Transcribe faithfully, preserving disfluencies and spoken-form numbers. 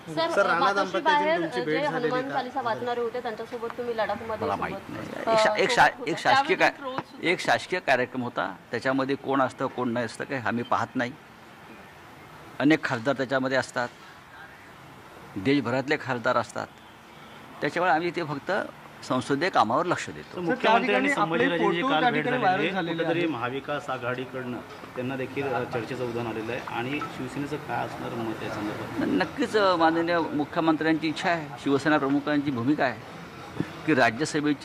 Sir Rana दाम्पत्याची तुमची भेट झालेली हनुमान का? चालीसा वाचणारे होते त्यांच्यासोबत तुम्ही लडाखमध्ये मला माहीत सोबत, नाही. एक शा- एक शा- सोबत एक होता. शासकीय काय त्यावेळी troll सुद्धा- एक शासकीय कार्यक्रम होता. त्याच्यामध्ये कोण असतं कोण नाही असतं काय आम्ही पाहत नाही. अनेक खासदार त्याच्यामध्ये असतात, देशभरातले खासदार असतात. त्याच्यामुळे आम्ही ते फक्त संसदीय कामावर लक्ष देतो. मुख्यमंत्री आणि संभाजीराजेंची फोटो काल त्या भेट ठिकाणी झालेली व्हायरल आहे. झालेले कुठेतरी आहेत. महाविकास आघाडीकडनं त्यांना देखील अ, चर्चेचं उदाहरण आलेलं आहे आणि शिवसेनेचं काय असणार मत या संदर्भात? नक्कीच माननीय मुख्यमंत्र्यांची इच्छा आहे, शिवसेना प्रमुखांची भूमिका आहे की राज्यसभेची